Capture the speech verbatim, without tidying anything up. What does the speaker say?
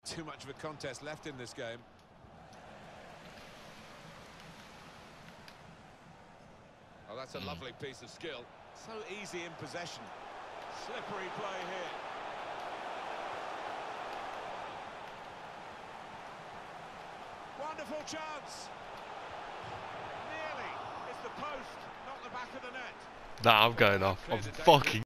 too much of a contest left in this game. Oh, that's a mm. lovely piece of skill. So easy in possession. Slippery play here. Wonderful chance. Nearly. It's the post, not the back of the net. Nah, I'm going off. I'm fucking